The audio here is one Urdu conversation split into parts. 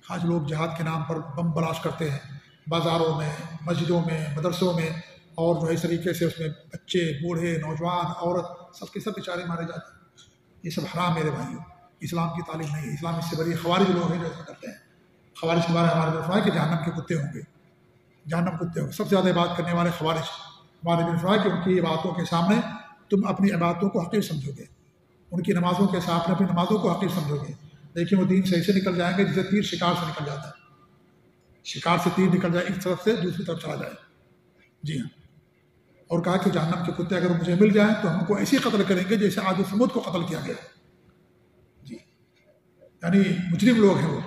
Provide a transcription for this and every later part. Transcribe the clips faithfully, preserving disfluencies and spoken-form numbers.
آج لوگ جہاد کے نام پر بم بلاسٹ کرتے ہیں بازاروں میں، مسجدوں میں، مدرسوں میں، اور جو ہے اس طریقے سے اس میں بچے، بوڑھے، نوجوان، عورت، سب کے سب بیچارے مارے جاتے ہیں۔ یہ سب حرام میرے بھائیوں، اسلام کی تعلیم نہیں ہے۔ اسلام اس سے بڑی خوارج لوگ ہیں جو ایسا کرتے ہیں۔ خوارج کے بارے میں ہمارے فرمایا کہ جہنم کے کتے ہوں گے، جہنم کتے ہوں گے۔ سب سے زیادہ عبادت کرنے والے خوارج، ہمارے نبی نے فرمایا کہ ان کی عبادتوں کے سامنے تم اپنی عبادتوں کو حقیر سمجھو گے، ان کی نمازوں کے سامنے اپنی نمازوں کو حقیر سمجھو گے، لیکن وہ دین سے ایسے نکل جائیں گے جسے تیر شکار سے نکل جاتا ہے۔ شکار سے تیر نکل جائے ایک طرف سے دوسری طرف چلا جائے۔ جی ہاں، اور کہا کہ جہنم کے کتے اگر مجھے مل جائیں تو ہم کو ایسے قتل کریں گے جیسے عاد و ثمود کو قتل کیا گیا۔ جی، یعنی مجرم لوگ ہیں وہ۔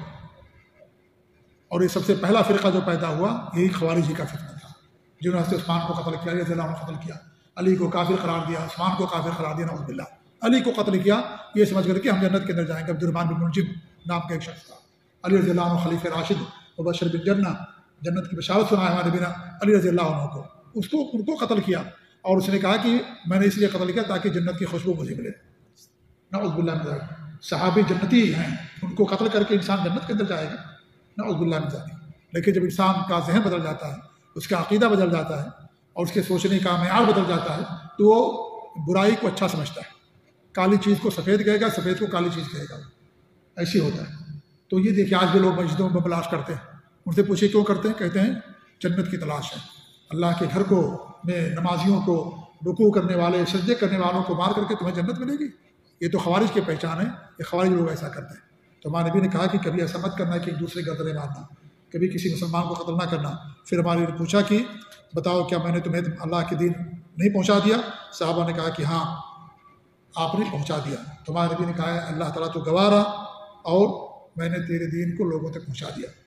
اور یہ سب سے پہلا فرقہ جو پیدا ہوا یہی خوارجی کا فتنہ تھا، جنہوں نے عثمان کو قتل کیا، رضی اللہ عنہ قتل کیا، علی کو کافر قرار دیا، عثمان کو کافر قرار دیا، نعوذ باللہ۔ علی کو قتل کیا یہ سمجھ کر کہ ہم جنت کے اندر جائیں گے۔ عبد الرحمن بن ملجم نام کا ایک شخص تھا، علی رضی اللہ عنہ خلیفہ راشد مبشر بالجنہ، جنت کی بشارت سنا ہے ہمارے نبی نے علی رضی اللہ عنہ کو، اس کو ان کو قتل کیا، اور اس نے کہا کہ میں نے اس لیے قتل کیا تاکہ جنت کی خوشبو مجھے ملے۔ نعوذ باللہ من ذلک، صحابی جنتی ہیں، ان کو قتل کر کے انسان جنت کے اندر جائے گا، نعوذ باللہ من ذلک۔ لیکن جب انسان کا ذہن بدل جاتا ہے، اس کا عقیدہ بدل جاتا ہے، اور اس کے سوچنے کا معیار بدل جاتا ہے، تو وہ برائی کو اچھا سمجھتا ہے، کالی چیز کو سفید کہے گا، سفید کو کالی چیز کہے گا، ایسی ہوتا ہے۔ تو یہ دیکھیے آج بھی لوگ مسجدوں میں بلاش کرتے ہیں، ان سے پوچھے کیوں کرتے ہیں، کہتے ہیں جنت کی تلاش ہے۔ اللہ کے گھر کو میں نمازیوں کو، رکوع کرنے والے، سجدے کرنے والوں کو مار کر کے تمہیں جنت ملے گی؟ یہ تو خوارج کی پہچان ہے، یہ خوارج لوگ ایسا کرتے ہیں۔ تو ہمارے نبی نے کہا کہ کبھی ایسا مت کرنا کہ ایک دوسرے گردنیں مارنا، کبھی کسی مسلمان کو قتل نہ کرنا۔ پھر ہمارے نے پوچھا کہ بتاؤ کیا میں نے تمہیں اللہ کے دین نہیں پہنچا دیا؟ صحابہ نے کہا کہ ہاں آپ نے پہنچا دیا۔ تو ہمارے نبی نے کہا اللہ تعالیٰ تو گواہ رہا، اور میں نے تیرے دین کو لوگوں تک پہنچا دیا۔